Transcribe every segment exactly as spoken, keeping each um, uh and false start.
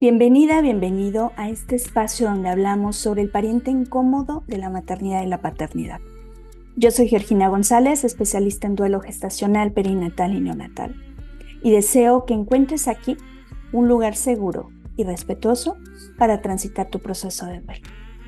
Bienvenida, bienvenido a este espacio donde hablamos sobre el pariente incómodo de la maternidad y la paternidad. Yo soy Georgina González, especialista en duelo gestacional, perinatal y neonatal, y deseo que encuentres aquí un lugar seguro y respetuoso para transitar tu proceso de duelo.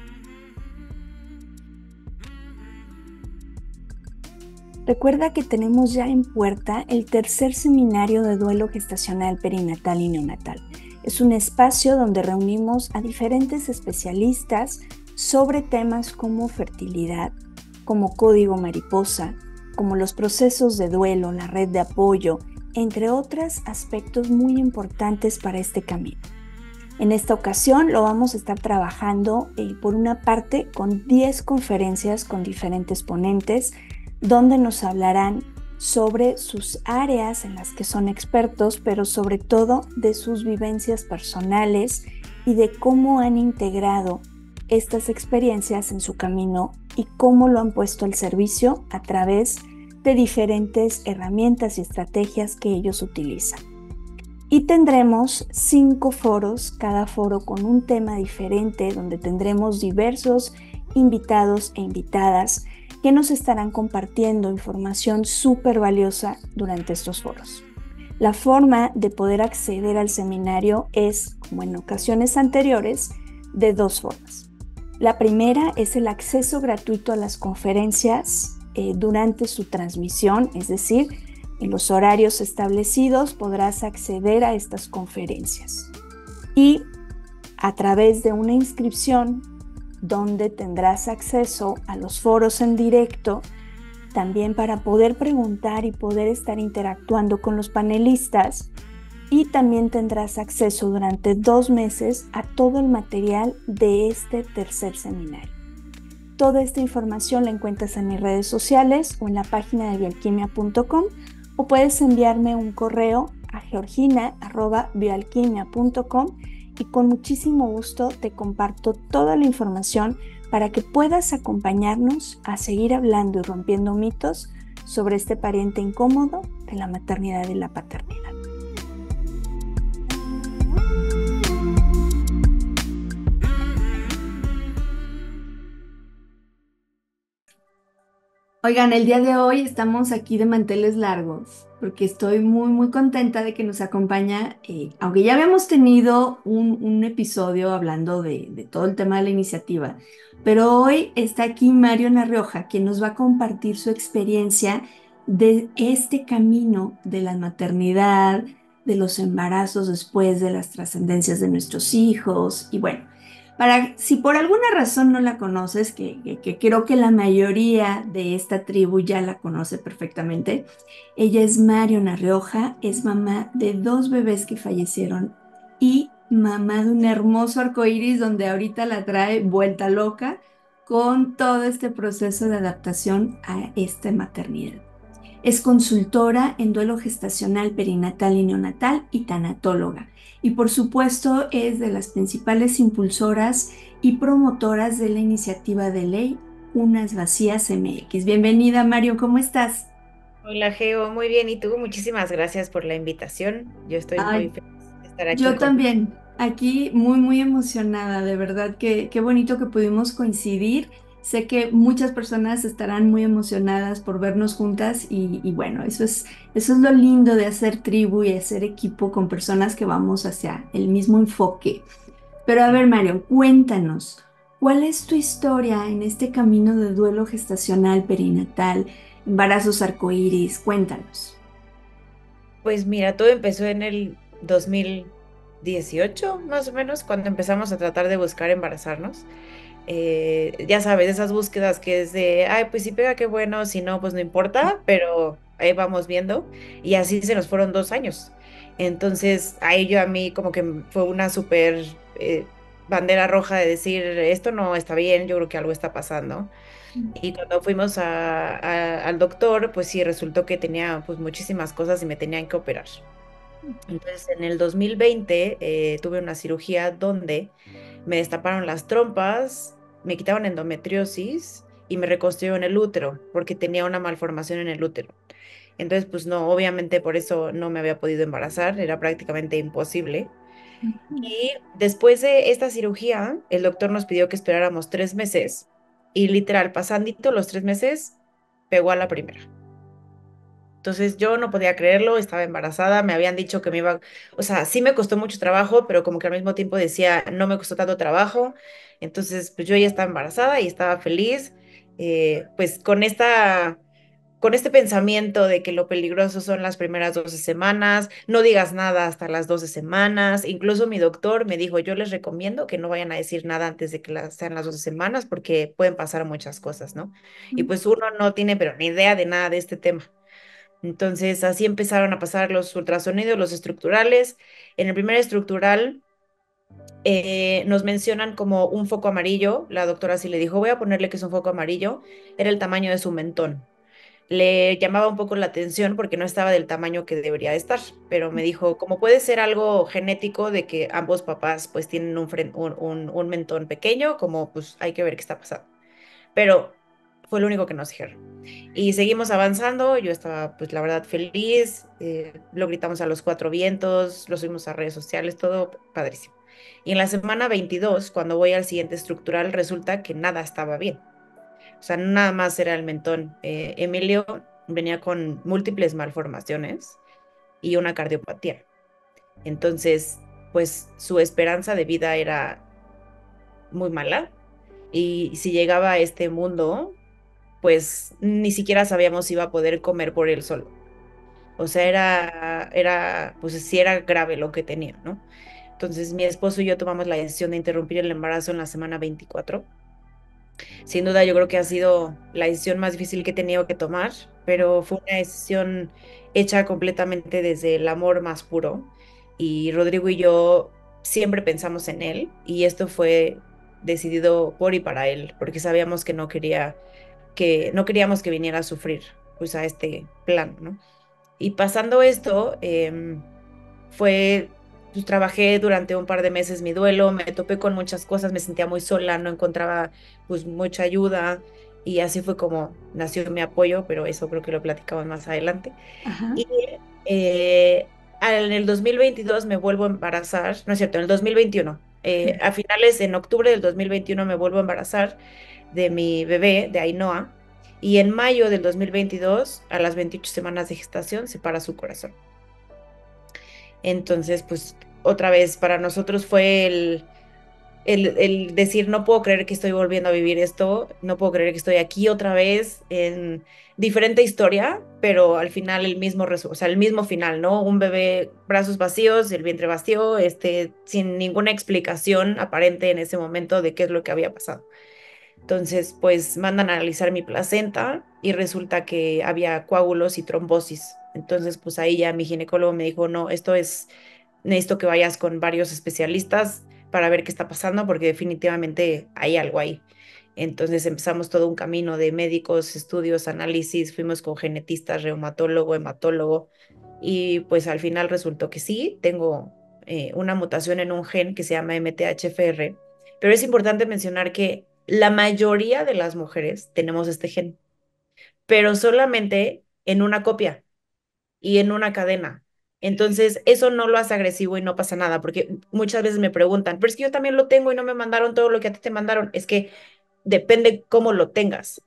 Recuerda que tenemos ya en puerta el tercer seminario de duelo gestacional, perinatal y neonatal. Es un espacio donde reunimos a diferentes especialistas sobre temas como fertilidad, como código mariposa, como los procesos de duelo, la red de apoyo, entre otros aspectos muy importantes para este camino. En esta ocasión lo vamos a estar trabajando eh, por una parte con diez conferencias con diferentes ponentes, donde nos hablarán sobre sus áreas en las que son expertos, pero sobre todo de sus vivencias personales y de cómo han integrado estas experiencias en su camino y cómo lo han puesto al servicio a través de diferentes herramientas y estrategias que ellos utilizan. Y tendremos cinco foros, cada foro con un tema diferente, donde tendremos diversos invitados e invitadas que nos estarán compartiendo información súper valiosa durante estos foros. La forma de poder acceder al seminario es, como en ocasiones anteriores, de dos formas. La primera es el acceso gratuito a las conferencias eh, durante su transmisión, es decir, en los horarios establecidos podrás acceder a estas conferencias. Y a través de una inscripción donde tendrás acceso a los foros en directo, también para poder preguntar y poder estar interactuando con los panelistas, y también tendrás acceso durante dos meses a todo el material de este tercer seminario. Toda esta información la encuentras en mis redes sociales o en la página de bioalquimia punto com, o puedes enviarme un correo a georgina arroba bioalquimia punto com y con muchísimo gusto te comparto toda la información para que puedas acompañarnos a seguir hablando y rompiendo mitos sobre este pariente incómodo de la maternidad y la paternidad. Oigan, el día de hoy estamos aquí de manteles largos porque estoy muy muy contenta de que nos acompaña, eh, aunque ya habíamos tenido un, un episodio hablando de, de todo el tema de la iniciativa, pero hoy está aquí Mario Narrioja, quien nos va a compartir su experiencia de este camino de la maternidad, de los embarazos después de las trascendencias de nuestros hijos y bueno. Para, si por alguna razón no la conoces, que, que, que creo que la mayoría de esta tribu ya la conoce perfectamente, ella es Mario Narrioja, es mamá de dos bebés que fallecieron y mamá de un hermoso arcoíris donde ahorita la trae vuelta loca con todo este proceso de adaptación a esta maternidad. Es consultora en duelo gestacional, perinatal y neonatal y tanatóloga. Y por supuesto es de las principales impulsoras y promotoras de la iniciativa de ley Unas Vacías M X. Bienvenida, Mario, ¿cómo estás? Hola Geo, muy bien. ¿Y tú? Muchísimas gracias por la invitación. Yo estoy muy Ay, feliz de estar aquí yo con... también, aquí muy, muy emocionada, de verdad que qué bonito que pudimos coincidir. Sé que muchas personas estarán muy emocionadas por vernos juntas y, y bueno, eso es, eso es lo lindo de hacer tribu y hacer equipo con personas que vamos hacia el mismo enfoque. Pero a ver, Mario, cuéntanos, ¿cuál es tu historia en este camino de duelo gestacional, perinatal, embarazos arcoíris? Cuéntanos. Pues mira, todo empezó en el dos mil dieciocho, más o menos, cuando empezamos a tratar de buscar embarazarnos. Eh, ya sabes, esas búsquedas que es de, ay, pues si pega, qué bueno, si no, pues no importa, pero ahí vamos viendo. Y así se nos fueron dos años. Entonces, ahí yo a mí como que fue una súper eh, bandera roja de decir, esto no está bien, yo creo que algo está pasando. Y cuando fuimos a- a- al doctor, pues sí, resultó que tenía pues muchísimas cosas y me tenían que operar. Entonces, en el dos mil veinte eh, tuve una cirugía donde me destaparon las trompas, me quitaron endometriosis y me reconstruyeron el útero porque tenía una malformación en el útero. Entonces, pues no, obviamente por eso no me había podido embarazar, era prácticamente imposible. Ujú. Y después de esta cirugía, el doctor nos pidió que esperáramos tres meses y literal, pasandito los tres meses, pegó a la primera. Entonces yo no podía creerlo, estaba embarazada, me habían dicho que me iba, o sea, sí me costó mucho trabajo, pero como que al mismo tiempo decía, no me costó tanto trabajo. Entonces, pues yo ya estaba embarazada y estaba feliz, eh, pues con esta con este pensamiento de que lo peligroso son las primeras doce semanas, no digas nada hasta las doce semanas. Incluso mi doctor me dijo, yo les recomiendo que no vayan a decir nada antes de que las, sean las doce semanas porque pueden pasar muchas cosas, ¿no? Y pues uno no tiene pero ni idea de nada de este tema. Entonces así empezaron a pasar los ultrasonidos, los estructurales. En el primer estructural eh, nos mencionan como un foco amarillo. La doctora así le dijo, voy a ponerle que es un foco amarillo. Era el tamaño de su mentón. Le llamaba un poco la atención porque no estaba del tamaño que debería estar, pero me dijo, como puede ser algo genético de que ambos papás pues tienen un, fren- un, un, un mentón pequeño, como pues hay que ver qué está pasando. Pero fue lo único que nos dijeron. Y seguimos avanzando, yo estaba pues la verdad feliz, eh, lo gritamos a los cuatro vientos, lo subimos a redes sociales, todo padrísimo. Y en la semana veintidós, cuando voy al siguiente estructural, resulta que nada estaba bien. O sea, no nada más era el mentón. Eh, Emilio venía con múltiples malformaciones y una cardiopatía. Entonces, pues su esperanza de vida era muy mala. Y si llegaba a este mundo, pues ni siquiera sabíamos si iba a poder comer por él solo. O sea, era, era, pues sí era grave lo que tenía, ¿no? Entonces mi esposo y yo tomamos la decisión de interrumpir el embarazo en la semana veinticuatro. Sin duda, yo creo que ha sido la decisión más difícil que he tenido que tomar, pero fue una decisión hecha completamente desde el amor más puro. Y Rodrigo y yo siempre pensamos en él y esto fue decidido por y para él, porque sabíamos que no quería que no queríamos que viniera a sufrir pues a este plan, ¿no? Y pasando esto, em, fue, pues trabajé durante un par de meses mi duelo, me topé con muchas cosas, me sentía muy sola, no encontraba pues mucha ayuda y así fue como nació mi apoyo, pero eso creo que lo platicamos más adelante. Ajá. Y eh, en el dos mil veintidós me vuelvo a embarazar, no es cierto, en el dos mil veintiuno, eh, a finales, en octubre del dos mil veintiuno me vuelvo a embarazar de mi bebé, de Ainhoa, y en mayo del dos mil veintidós, a las veintiocho semanas de gestación, se para su corazón. Entonces, pues otra vez para nosotros fue el, el, el decir, no puedo creer que estoy volviendo a vivir esto, no puedo creer que estoy aquí otra vez en diferente historia, pero al final el mismo, resu- o sea, el mismo final, ¿no? Un bebé, brazos vacíos, el vientre vacío, este, sin ninguna explicación aparente en ese momento de qué es lo que había pasado. Entonces, pues mandan a analizar mi placenta y resulta que había coágulos y trombosis. Entonces, pues ahí ya mi ginecólogo me dijo, no, esto es, necesito que vayas con varios especialistas para ver qué está pasando porque definitivamente hay algo ahí. Entonces empezamos todo un camino de médicos, estudios, análisis, fuimos con genetistas, reumatólogo, hematólogo y pues al final resultó que sí, tengo eh, una mutación en un gen que se llama M T H F R, pero es importante mencionar que la mayoría de las mujeres tenemos este gen, pero solamente en una copia y en una cadena. Entonces, eso no lo hace agresivo y no pasa nada, porque muchas veces me preguntan, pero es que yo también lo tengo y no me mandaron todo lo que a ti te mandaron. Es que depende cómo lo tengas.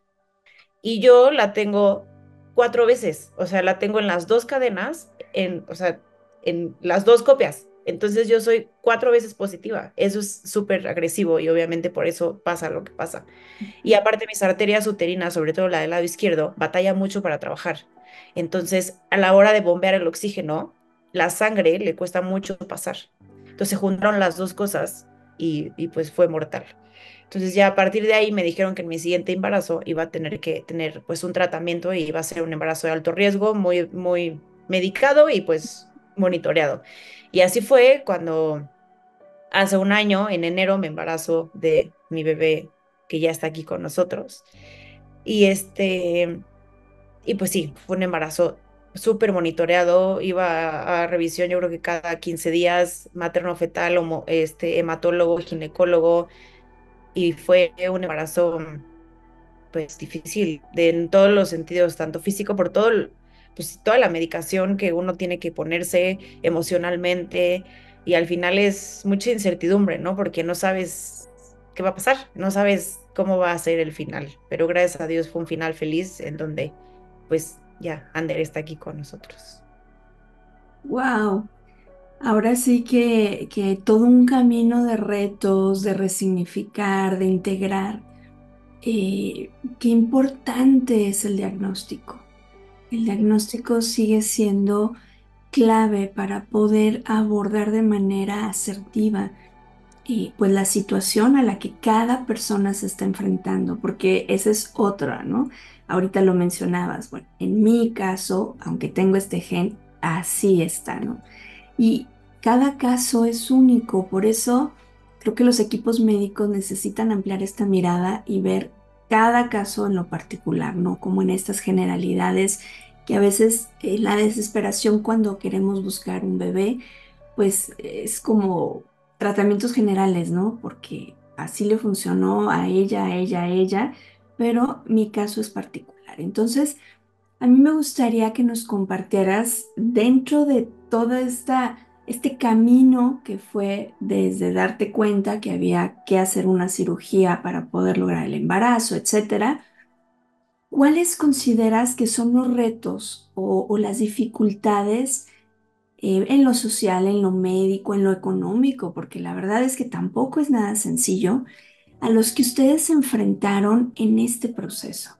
Y yo la tengo cuatro veces, o sea, la tengo en las dos cadenas, en, o sea, en las dos copias. Entonces yo soy cuatro veces positiva. Eso es súper agresivo y obviamente por eso pasa lo que pasa. Y aparte mis arterias uterinas, sobre todo la del lado izquierdo, batalla mucho para trabajar. Entonces, a la hora de bombear el oxígeno, la sangre le cuesta mucho pasar. Entonces se juntaron las dos cosas y, y pues fue mortal. Entonces ya a partir de ahí me dijeron que en mi siguiente embarazo iba a tener que tener pues un tratamiento y iba a ser un embarazo de alto riesgo, muy, muy medicado y pues monitoreado. Y así fue cuando hace un año, en enero, me embarazo de mi bebé que ya está aquí con nosotros. Y este, y pues sí, fue un embarazo súper monitoreado, iba a, a revisión yo creo que cada quince días, materno-fetal, homo- este, hematólogo, ginecólogo, y fue un embarazo pues difícil de, en todos los sentidos, tanto físico por todo, el- pues toda la medicación que uno tiene que ponerse emocionalmente. y al final es mucha incertidumbre, ¿no? Porque no sabes qué va a pasar, no sabes cómo va a ser el final, pero gracias a Dios fue un final feliz en donde pues ya Ander está aquí con nosotros. Wow. Ahora sí que, que todo un camino de retos, de resignificar, de integrar. Eh, qué importante es el diagnóstico. El diagnóstico sigue siendo clave para poder abordar de manera asertiva y pues la situación a la que cada persona se está enfrentando, porque esa es otra, ¿no? Ahorita lo mencionabas, bueno, en mi caso, aunque tengo este gen, así está, ¿no? Y cada caso es único, por eso creo que los equipos médicos necesitan ampliar esta mirada y ver cada caso en lo particular, ¿no? Como en estas generalidades que a veces eh, la desesperación cuando queremos buscar un bebé, pues es como tratamientos generales, ¿no? Porque así le funcionó a ella, a ella, a ella, pero mi caso es particular. Entonces, a mí me gustaría que nos compartieras dentro de todo esta, este camino que fue desde darte cuenta que había que hacer una cirugía para poder lograr el embarazo, etcétera. ¿Cuáles consideras que son los retos o, o las dificultades eh, en lo social, en lo médico, en lo económico? Porque la verdad es que tampoco es nada sencillo a los que ustedes se enfrentaron en este proceso.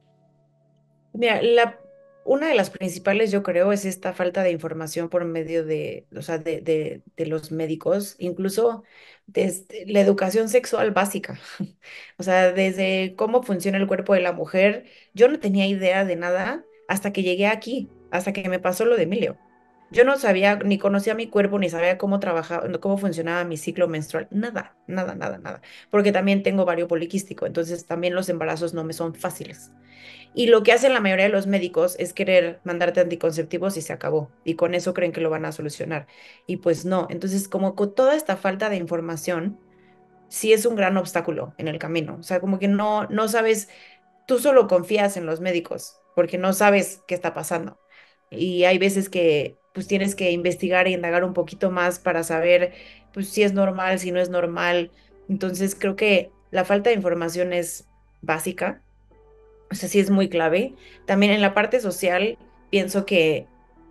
Mira, la, una de las principales, yo creo, es esta falta de información por medio de, o sea, de, de, de los médicos, incluso desde la educación sexual básica. O sea, desde cómo funciona el cuerpo de la mujer, yo no tenía idea de nada hasta que llegué aquí, hasta que me pasó lo de Emilio. Yo no sabía, ni conocía mi cuerpo, ni sabía cómo trabajaba, cómo funcionaba mi ciclo menstrual, nada, nada, nada, nada. Porque también tengo ovario poliquístico, entonces también los embarazos no me son fáciles. Y lo que hacen la mayoría de los médicos es querer mandarte anticonceptivos y se acabó. Y con eso creen que lo van a solucionar. Y pues no. Entonces, como con toda esta falta de información, sí es un gran obstáculo en el camino. O sea, como que no, no sabes, tú solo confías en los médicos porque no sabes qué está pasando. Y hay veces que pues tienes que investigar e indagar un poquito más para saber pues si es normal, si no es normal. Entonces, creo que la falta de información es básica, o sea, sí es muy clave. También en la parte social, pienso que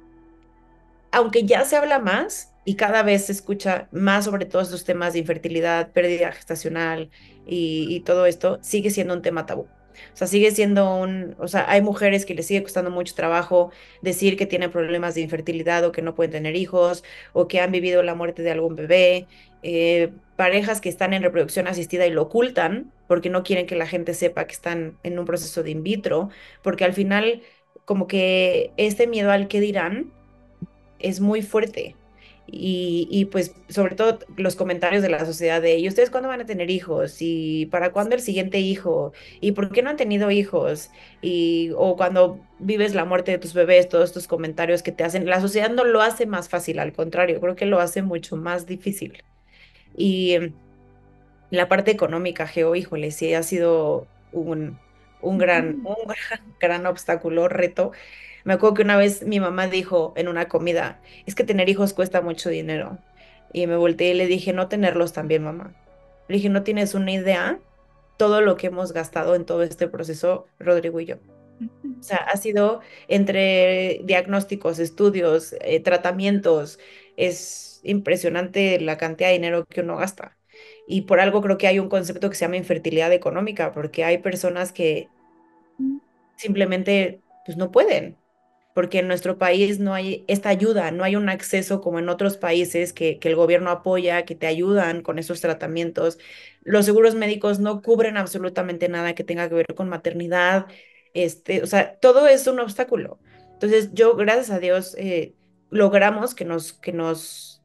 aunque ya se habla más y cada vez se escucha más sobre todos estos temas de infertilidad, pérdida gestacional y, y todo esto, sigue siendo un tema tabú. O sea, sigue siendo un, o sea, hay mujeres que les sigue costando mucho trabajo decir que tienen problemas de infertilidad o que no pueden tener hijos o que han vivido la muerte de algún bebé, eh, parejas que están en reproducción asistida y lo ocultan porque no quieren que la gente sepa que están en un proceso de in vitro, porque al final como que este miedo al que dirán es muy fuerte. Y, y, pues sobre todo los comentarios de la sociedad de, ¿y ustedes cuándo van a tener hijos? ¿Y para cuándo el siguiente hijo? ¿Y por qué no han tenido hijos? Y o cuando vives la muerte de tus bebés, todos estos comentarios que te hacen, la sociedad no lo hace más fácil, al contrario, creo que lo hace mucho más difícil. Y em, la parte económica, Geo, híjole, sí ha sido un, un gran, un gran, gran obstáculo, reto. Me acuerdo que una vez mi mamá dijo en una comida, es que tener hijos cuesta mucho dinero. Y me volteé y le dije, no tenerlos también, mamá. Le dije, no tienes una idea todo lo que hemos gastado en todo este proceso, Rodrigo y yo. O sea, ha sido entre diagnósticos, estudios, eh, tratamientos, es impresionante la cantidad de dinero que uno gasta. Y por algo creo que hay un concepto que se llama infertilidad económica, porque hay personas que simplemente pues no pueden, porque en nuestro país no hay esta ayuda, no hay un acceso como en otros países que, que el gobierno apoya, que te ayudan con esos tratamientos. Los seguros médicos no cubren absolutamente nada que tenga que ver con maternidad, este, o sea, todo es un obstáculo. Entonces, yo, gracias a Dios, eh, logramos que nos, que nos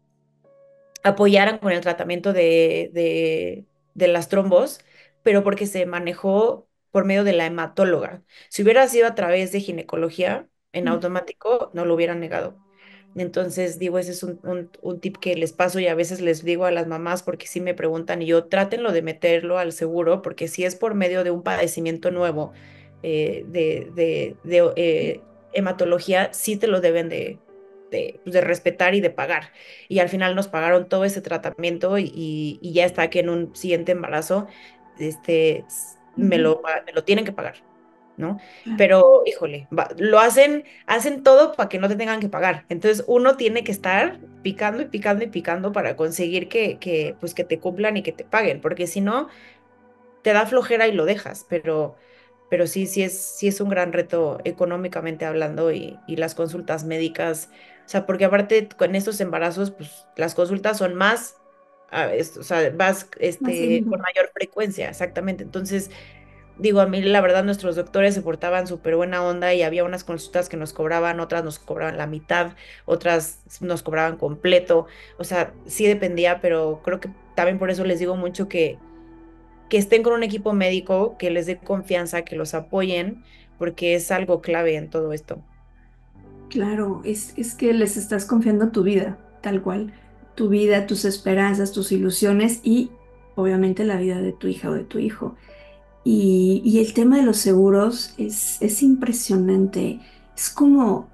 apoyaran con el tratamiento de, de, de las trombos, pero porque se manejó por medio de la hematóloga. Si hubiera sido a través de ginecología, en automático no lo hubieran negado. Entonces, digo, ese es un, un, un tip que les paso y a veces les digo a las mamás porque sí me preguntan y yo trátenlo de meterlo al seguro porque si es por medio de un padecimiento nuevo eh, de, de, de eh, hematología, sí te lo deben de, de, pues, de respetar y de pagar. Y al final nos pagaron todo ese tratamiento y, y- y ya está que en un siguiente embarazo, este, s- me Ujú, lo, pa- me lo tienen que pagar, ¿no? claro, Pero, híjole, va- lo hacen, hacen todo para que no te tengan que pagar. Entonces, uno tiene que estar picando y picando y picando para conseguir que, que, pues, que te cumplan y que te paguen, porque si no, te da flojera y lo dejas, pero, pero sí, sí es, sí es un gran reto económicamente hablando y, y las consultas médicas, o sea, porque aparte con estos embarazos, pues las consultas son más, ah, es- o sea, vas más este, seguido. con mayor frecuencia, exactamente. Entonces, digo, a mí la verdad nuestros doctores se portaban súper buena onda y había unas consultas que nos cobraban, otras nos cobraban la mitad, otras nos cobraban completo, o sea, sí dependía, pero creo que también por eso les digo mucho que que estén con un equipo médico que les dé confianza, que los apoyen, porque es algo clave en todo esto. Claro, es, es que les estás confiando tu vida, tal cual. Tu vida, tus esperanzas, tus ilusiones y obviamente la vida de tu hija o de tu hijo. Y, y el tema de los seguros es, es impresionante. Es como,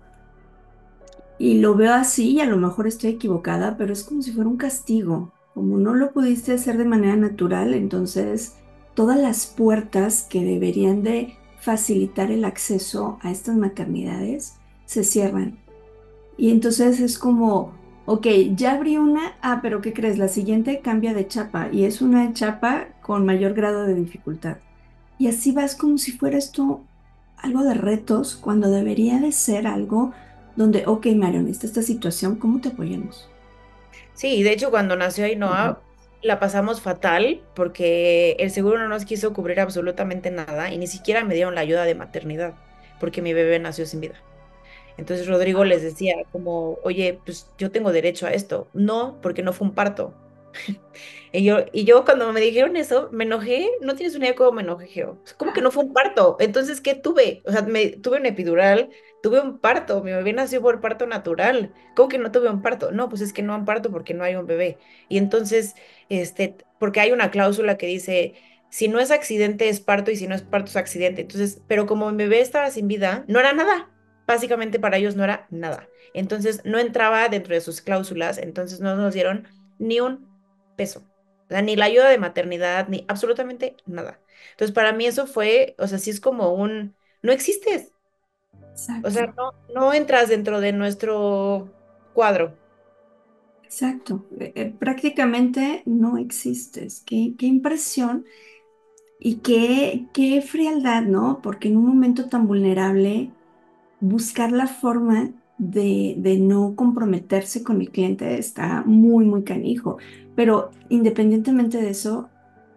y lo veo así, y a lo mejor estoy equivocada, pero es como si fuera un castigo. Como no lo pudiste hacer de manera natural, entonces todas las puertas que deberían de facilitar el acceso a estas maternidades se cierran. Y entonces es como, ok, ya abrí una, ah, pero ¿qué crees? La siguiente cambia de chapa y es una chapa con mayor grado de dificultad. Y así vas como si fuera esto algo de retos, cuando debería de ser algo donde, ok, Marion, está esta situación, ¿cómo te apoyamos? Sí, de hecho, cuando nació Ainhoa, la pasamos fatal porque el seguro no nos quiso cubrir absolutamente nada y ni siquiera me dieron la ayuda de maternidad porque mi bebé nació sin vida. Entonces Rodrigo les decía como, oye, pues yo tengo derecho a esto. No, porque no fue un parto. Y yo, y yo cuando me dijeron eso, me enojé, no tienes una idea cómo me enojé, Geo. ¿Cómo que no fue un parto? Entonces, ¿qué tuve? O sea, me, tuve un epidural, tuve un parto, mi bebé nació por parto natural. ¿Cómo que no tuve un parto? No, pues es que no han parto porque no hay un bebé. Y entonces, este, porque hay una cláusula que dice, si no es accidente es parto y si no es parto es accidente. Entonces, pero como mi bebé estaba sin vida, no era nada. Básicamente para ellos no era nada. Entonces, no entraba dentro de sus cláusulas, entonces no nos dieron ni un peso. O sea, ni la ayuda de maternidad, ni absolutamente nada. Entonces, para mí eso fue, o sea, sí es como un, no existes. O sea, Exacto, no, no entras dentro de nuestro cuadro. exacto. Eh, eh, prácticamente no existes. Qué, qué impresión y qué, qué frialdad, ¿no? Porque en un momento tan vulnerable buscar la forma de, de no comprometerse con el cliente está muy, muy canijo. Pero independientemente de eso,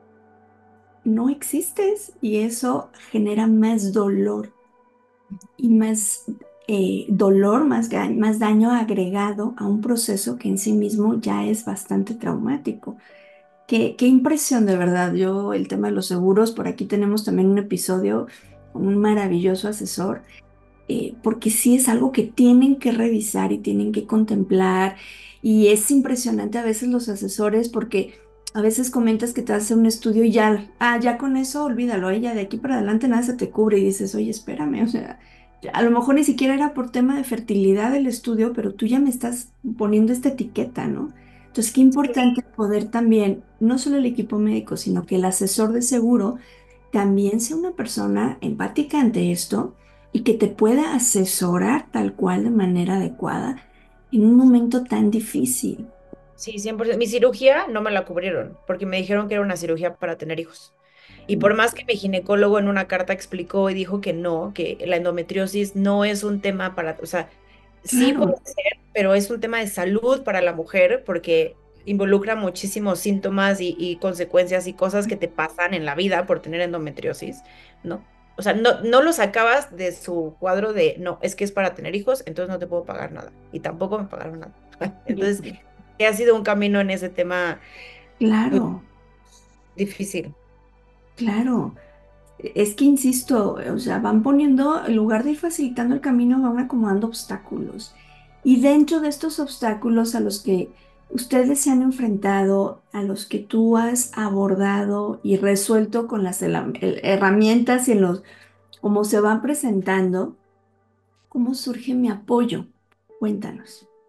no existes y eso genera más dolor y más eh, dolor, más, ga- más daño agregado a un proceso que en sí mismo ya es bastante traumático. Qué, qué impresión de verdad. Yo, el tema de los seguros, por aquí tenemos también un episodio con un maravilloso asesor eh, porque sí es algo que tienen que revisar y tienen que contemplar. Y es impresionante a veces los asesores porque a veces comentas que te hace un estudio y ya, ah, ya con eso olvídalo, ella de aquí para adelante nada se te cubre y dices, oye, espérame, o sea, ya- a lo mejor ni siquiera era por tema de fertilidad el estudio, pero tú ya me estás poniendo esta etiqueta, ¿no? Entonces, qué importante poder también, no solo el equipo médico, sino que el asesor de seguro también sea una persona empática ante esto y que te pueda asesorar tal cual de manera adecuada en un momento tan difícil. Sí, cien por ciento. Mi cirugía no me la cubrieron porque me dijeron que era una cirugía para tener hijos. Y por más que mi ginecólogo en una carta explicó y dijo que no, que la endometriosis no es un tema para, o sea, sí puede Claro, ser, pero es un tema de salud para la mujer porque involucra muchísimos síntomas y, y consecuencias y cosas que te pasan en la vida por tener endometriosis, ¿no? O sea, no, no lo sacabas de su cuadro de, no, es que es para tener hijos, entonces no te puedo pagar nada. Y tampoco me pagaron nada. Entonces, híjole, que ha sido un camino en ese tema, pues, claro, difícil. claro. Es que insisto, o sea, van poniendo, en lugar de ir facilitando el camino, van acomodando obstáculos. Y dentro de estos obstáculos a los que ustedes se han enfrentado, a los que tú has abordado y resuelto con las hela- el- herramientas y en los, cómo se van presentando, ¿cómo surge mi apoyo? Cuéntanos.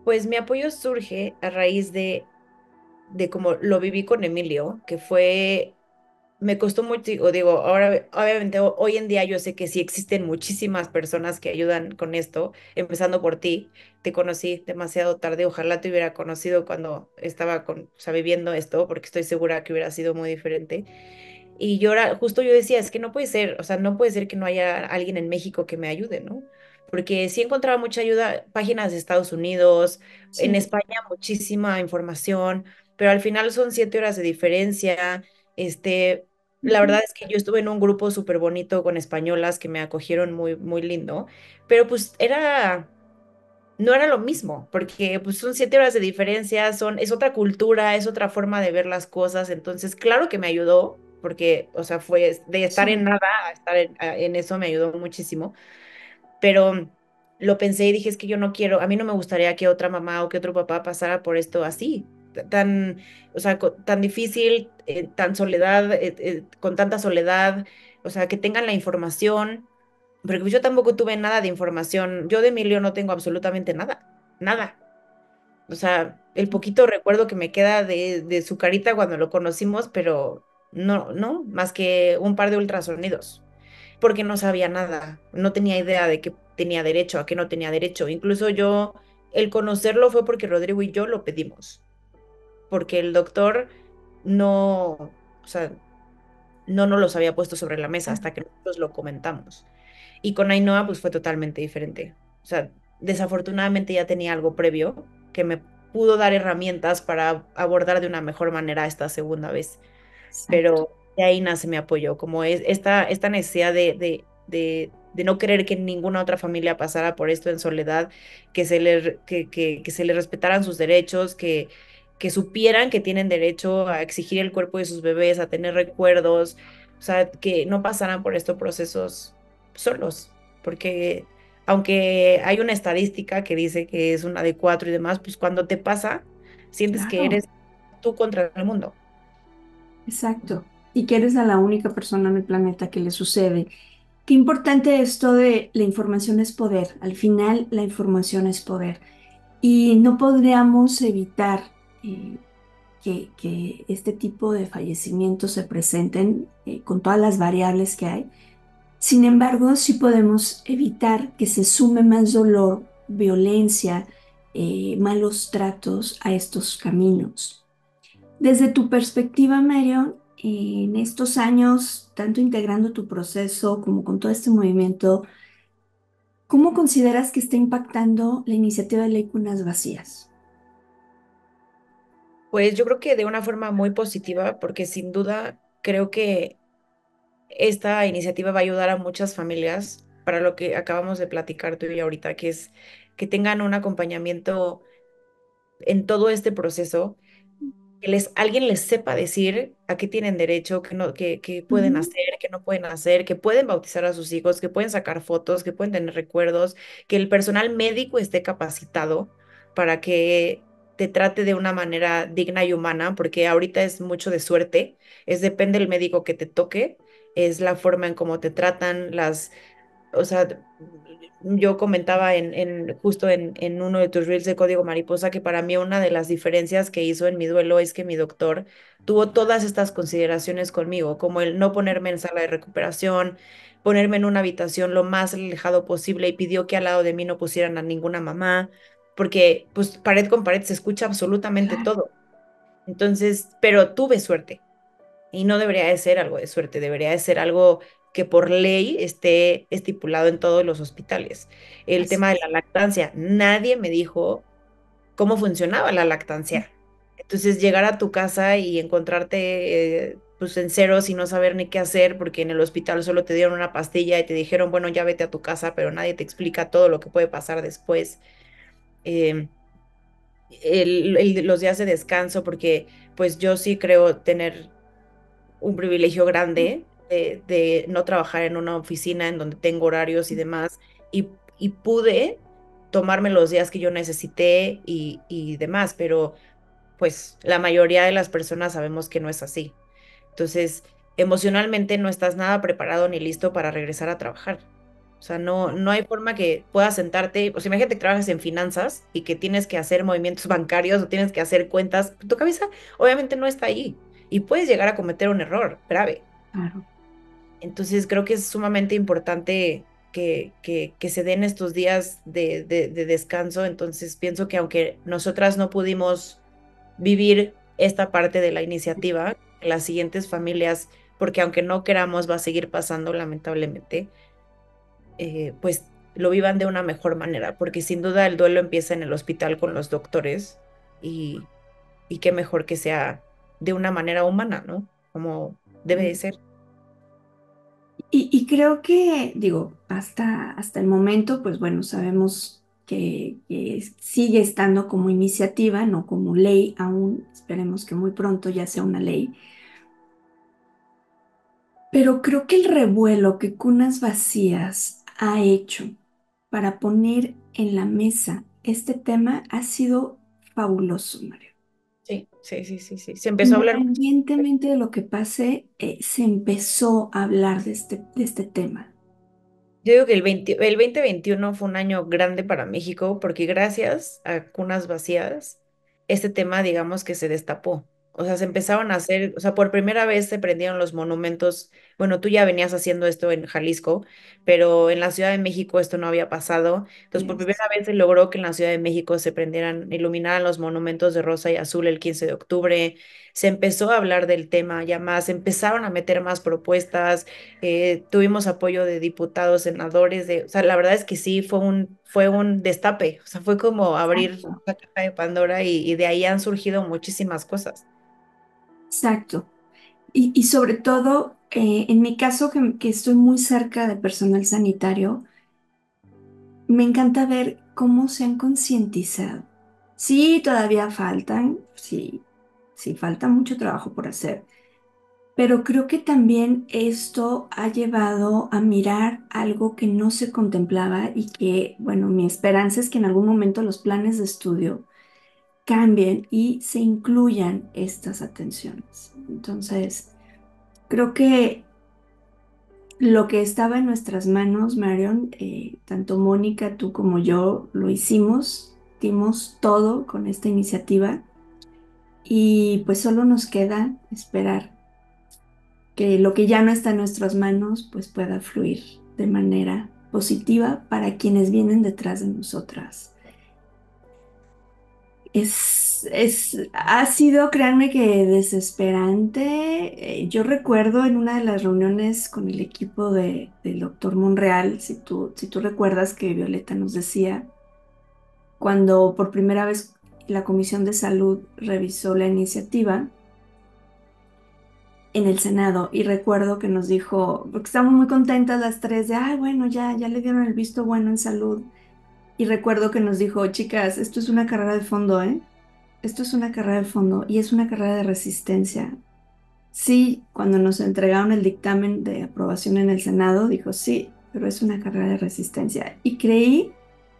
Pues mi apoyo surge a raíz de, de cómo lo viví con Emilio, que fue me costó mucho, o digo, ahora obviamente ho- hoy en día yo sé que sí existen muchísimas personas que ayudan con esto, empezando por ti. Te conocí demasiado tarde, ojalá te hubiera conocido cuando estaba con, o sea, viviendo esto, porque estoy segura que hubiera sido muy diferente. Y yo era, justo yo decía, es que no puede ser, o sea, no puede ser que no haya alguien en México que me ayude, ¿no? Porque sí encontraba mucha ayuda, páginas de Estados Unidos, en Sí. España muchísima información, pero al final son siete horas de diferencia. Este, la Ujú. verdad es que yo estuve en un grupo súper bonito con españolas que me acogieron muy, muy lindo, pero pues era, no era lo mismo, porque pues son siete horas de diferencia, son, es otra cultura, es otra forma de ver las cosas, entonces claro que me ayudó, porque, o sea, fue de estar en Sí, nada a estar en, a- en eso me ayudó muchísimo, pero lo pensé y dije, es que yo no quiero, a mí no me gustaría que otra mamá o que otro papá pasara por esto así, t- tan, o sea, co- tan difícil, eh, tan soledad, eh, eh, con tanta soledad, o sea, que tengan la información, porque pues yo tampoco tuve nada de información, yo de Emilio no tengo absolutamente nada, nada. O sea, el poquito recuerdo que me queda de, de su carita cuando lo conocimos, pero no, no, más que un par de ultrasonidos porque no sabía nada, no tenía idea de que tenía derecho, a qué no tenía derecho. Incluso yo, el conocerlo fue porque Rodrigo y yo lo pedimos, porque el doctor no, o sea, no nos los había puesto sobre la mesa claro, hasta que nosotros lo comentamos. Y con Ainhoa, pues fue totalmente diferente. O sea, desafortunadamente ya tenía algo previo que me pudo dar herramientas para abordar de una mejor manera esta segunda vez, exacto. pero de ahí nace mi apoyo, como es esta, esta necesidad de, de, de, de no querer que ninguna otra familia pasara por esto en soledad, que se le, que, que, que se le respetaran sus derechos, que, que supieran que tienen derecho a exigir el cuerpo de sus bebés, a tener recuerdos, o sea, que no pasaran por estos procesos solos, porque aunque hay una estadística que dice que es una de cuatro y demás, pues cuando te pasa, sientes que Claro, eres tú contra el mundo. exacto. Y que eres a la única persona en el planeta que le sucede. Qué importante esto de la información es poder. Al final, la información es poder. Y no podríamos evitar eh, que, que este tipo de fallecimientos se presenten eh, con todas las variables que hay. Sin embargo, sí podemos evitar que se sume más dolor, violencia, eh, malos tratos a estos caminos. Desde tu perspectiva, Marion, en estos años, tanto integrando tu proceso como con todo este movimiento, ¿cómo consideras que está impactando la iniciativa de ley Cunas Vacías? Pues yo creo que de una forma muy positiva, porque sin duda creo que esta iniciativa va a ayudar a muchas familias para lo que acabamos de platicar tú y yo ahorita, que es que tengan un acompañamiento en todo este proceso, que les, alguien les sepa decir a qué tienen derecho, qué no, qué, qué pueden Ujú. hacer, qué no pueden hacer, que pueden bautizar a sus hijos, que pueden sacar fotos, que pueden tener recuerdos, que el personal médico esté capacitado para que te trate de una manera digna y humana, porque ahorita es mucho de suerte, es depende del médico que te toque, es la forma en cómo te tratan, las o sea, yo comentaba en, en justo en, en uno de tus reels de Código Mariposa que para mí una de las diferencias que hizo en mi duelo es que mi doctor tuvo todas estas consideraciones conmigo, como el no ponerme en sala de recuperación, ponerme en una habitación lo más alejado posible y pidió que al lado de mí no pusieran a ninguna mamá, porque pues pared con pared se escucha absolutamente Claro, todo. Entonces, pero tuve suerte. Y no debería de ser algo de suerte, debería de ser algo que por ley esté estipulado en todos los hospitales. El así tema de es. la lactancia, nadie me dijo cómo funcionaba la lactancia. Entonces, llegar a tu casa y encontrarte eh, pues en ceros y no saber ni qué hacer, porque en el hospital solo te dieron una pastilla y te dijeron, bueno, ya vete a tu casa, pero nadie te explica todo lo que puede pasar después. Eh, el- el- los días de descanso, porque pues yo sí creo tener un privilegio grande de, de no trabajar en una oficina en donde tengo horarios y demás, y, y pude tomarme los días que yo necesité y, y demás, pero pues la mayoría de las personas sabemos que no es así. Entonces, emocionalmente no estás nada preparado ni listo para regresar a trabajar. O sea, no, no hay forma que puedas sentarte, o sea, imagínate que trabajas en finanzas y que tienes que hacer movimientos bancarios o tienes que hacer cuentas, tu cabeza obviamente no está ahí y puedes llegar a cometer un error grave. Claro. Entonces creo que es sumamente importante que, que, que se den estos días de, de, de descanso. Entonces pienso que aunque nosotras no pudimos vivir esta parte de la iniciativa, las siguientes familias, porque aunque no queramos, va a seguir pasando lamentablemente, eh, pues lo vivan de una mejor manera, porque sin duda el duelo empieza en el hospital con los doctores y, y qué mejor que sea de una manera humana, ¿no? Como debe de ser. Y, y creo que, digo, hasta, hasta el momento, pues bueno, sabemos que, que sigue estando como iniciativa, no como ley aún. Esperemos que muy pronto ya sea una ley. Pero creo que el revuelo que Cunas Vacías ha hecho para poner en la mesa este tema ha sido fabuloso, Mario. Sí, sí, sí, sí, sí. Se empezó a hablar. Independientemente de lo que pase, eh, se empezó a hablar de este, de este tema. Yo digo que el veinte el dos mil veintiuno fue un año grande para México porque gracias a Cunas Vacías, este tema, digamos que se destapó. O sea, se empezaron a hacer, o sea, por primera vez se prendieron los monumentos. Bueno, tú ya venías haciendo esto en Jalisco, pero en la Ciudad de México esto no había pasado. Entonces, por primera Yes. vez se logró que en la Ciudad de México se prendieran, iluminaran los monumentos de rosa y azul el quince de octubre. Se empezó a hablar del tema ya más, se empezaron a meter más propuestas, eh, tuvimos apoyo de diputados, senadores, de, o sea, la verdad es que sí, fue un, fue un destape, o sea, fue como abrir Exacto. la caja de Pandora y, y de ahí han surgido muchísimas cosas. Exacto. Y, y sobre todo, eh, en mi caso, que, que estoy muy cerca de personal sanitario, me encanta ver cómo se han concientizado. Sí, todavía faltan, sí, sí, falta mucho trabajo por hacer, pero creo que también esto ha llevado a mirar algo que no se contemplaba y que, bueno, mi esperanza es que en algún momento los planes de estudio cambien y se incluyan estas atenciones. Entonces, creo que lo que estaba en nuestras manos, Marion, eh, tanto Mónica, tú como yo lo hicimos, dimos todo con esta iniciativa y pues solo nos queda esperar que lo que ya no está en nuestras manos pues pueda fluir de manera positiva para quienes vienen detrás de nosotras. Es, es, ha sido, créanme que desesperante. Eh, yo recuerdo en una de las reuniones con el equipo de, del doctor Monreal, si tú, si tú recuerdas que Violeta nos decía, cuando por primera vez la Comisión de Salud revisó la iniciativa en el Senado, y recuerdo que nos dijo, porque estábamos muy contentas las tres de, ay, bueno, ya, ya le dieron el visto bueno en salud. Y recuerdo que nos dijo, chicas, esto es una carrera de fondo, ¿eh? Esto es una carrera de fondo y es una carrera de resistencia. Sí, cuando nos entregaron el dictamen de aprobación en el Senado, dijo sí, pero es una carrera de resistencia. Y creí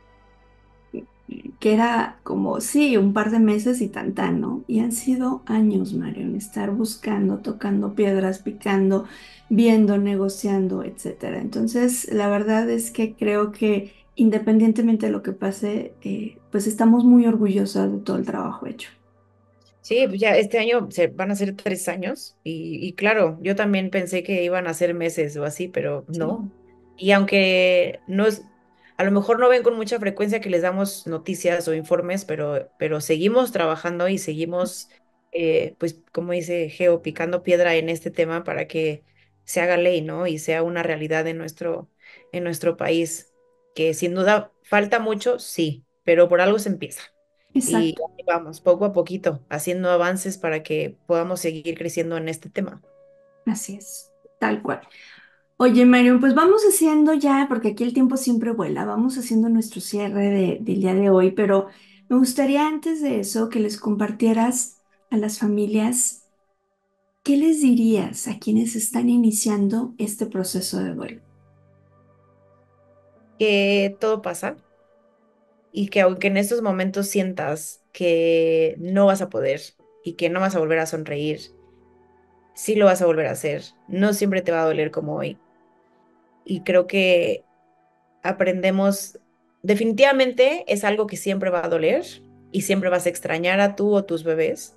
que era como, sí, un par de meses y tan tan, ¿no? Y han sido años, Mario, en estar buscando, tocando piedras, picando, viendo, negociando, etcétera. Entonces, la verdad es que creo que independientemente de lo que pase, eh, pues estamos muy orgullosas de todo el trabajo hecho. Sí, pues ya este año se van a ser tres años y, y claro, yo también pensé que iban a ser meses o así, pero Sí. no. Y aunque no es, a lo mejor no ven con mucha frecuencia que les damos noticias o informes, pero, pero seguimos trabajando y seguimos, eh, pues, como dice Geo, picando piedra en este tema para que se haga ley, ¿no? Y sea una realidad en nuestro, en nuestro país, que sin duda falta mucho, sí, pero por algo se empieza. Y Exacto. ahí vamos, poco a poquito, haciendo avances para que podamos seguir creciendo en este tema. Así es, tal cual. Oye, Marion, pues vamos haciendo ya, porque aquí el tiempo siempre vuela, vamos haciendo nuestro cierre de- del día de hoy, pero me gustaría antes de eso que les compartieras a las familias, ¿qué les dirías a quienes están iniciando este proceso de duelo? Que todo pasa y que aunque en estos momentos sientas que no vas a poder y que no vas a volver a sonreír, sí lo vas a volver a hacer. No siempre te va a doler como hoy. Y creo que aprendemos, definitivamente es algo que siempre va a doler y siempre vas a extrañar a tú o tus bebés,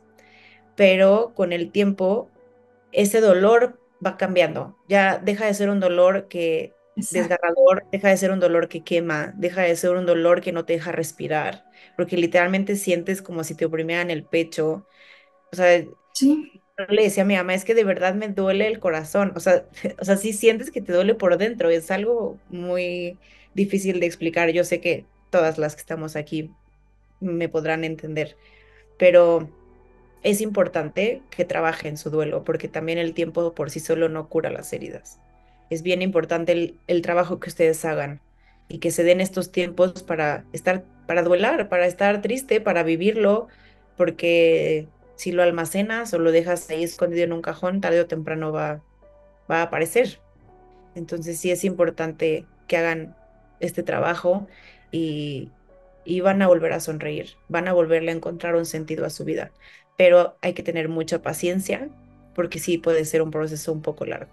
pero con el tiempo ese dolor va cambiando. Ya deja de ser un dolor que Exacto. desgarrador, deja de ser un dolor que quema, deja de ser un dolor que no te deja respirar, porque literalmente sientes como si te oprimieran el pecho. O sea, yo Sí, le decía a mi mamá, es que de verdad me duele el corazón. O sea, o sea, sí sientes que te duele por dentro. Es algo muy difícil de explicar. Yo sé que todas las que estamos aquí me podrán entender, pero es importante que trabaje en su duelo, porque también el tiempo por sí solo no cura las heridas. Es bien importante el, el trabajo que ustedes hagan y que se den estos tiempos para estar, para duelar, para estar triste, para vivirlo, porque si lo almacenas o lo dejas ahí escondido en un cajón, tarde o temprano va, va a aparecer. Entonces sí es importante que hagan este trabajo y, y van a volver a sonreír, van a volverle a encontrar un sentido a su vida, pero hay que tener mucha paciencia porque sí puede ser un proceso un poco largo.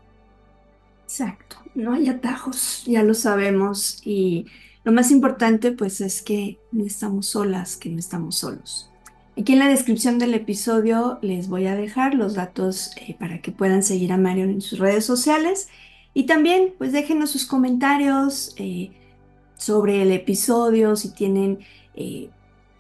exacto. No hay atajos, ya lo sabemos. Y lo más importante, pues, es que no estamos solas, que no estamos solos. Aquí en la descripción del episodio les voy a dejar los datos eh, para que puedan seguir a Marion en sus redes sociales. Y también, pues, déjenos sus comentarios eh, sobre el episodio, si tienen eh,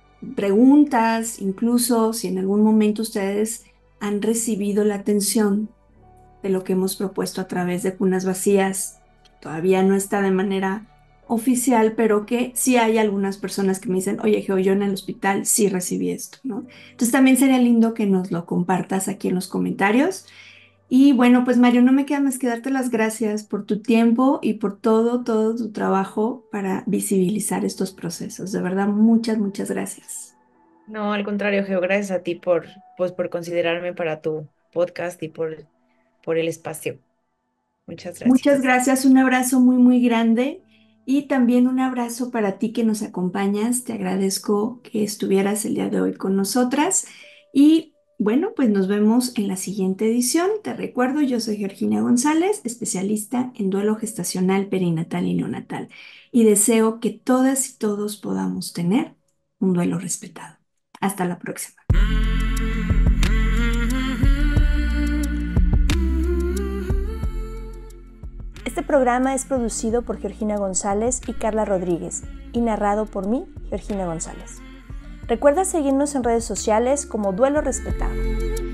preguntas, incluso si en algún momento ustedes han recibido la atención de lo que hemos propuesto a través de Cunas Vacías, que todavía no está de manera oficial, pero que sí hay algunas personas que me dicen, oye, Geo, yo en el hospital sí recibí esto, ¿no? Entonces también sería lindo que nos lo compartas aquí en los comentarios. Y bueno, pues Mario, no me queda más que darte las gracias por tu tiempo y por todo, todo tu trabajo para visibilizar estos procesos. De verdad, muchas, muchas gracias. No, al contrario, Geo, gracias a ti por, pues, por considerarme para tu podcast y por, por el espacio. Muchas Muchas gracias. gracias, un abrazo muy, muy grande y también un abrazo para ti que nos acompañas. Te agradezco que estuvieras el día de hoy con nosotras y bueno, pues nos vemos en la siguiente edición. Te recuerdo, yo soy Georgina González, especialista en duelo gestacional, perinatal y neonatal y deseo que todas y todos podamos tener un duelo respetado. Hasta la próxima. Este programa es producido por Georgina González y Carla Rodríguez y narrado por mí, Georgina González. Recuerda seguirnos en redes sociales como Duelo Respetado.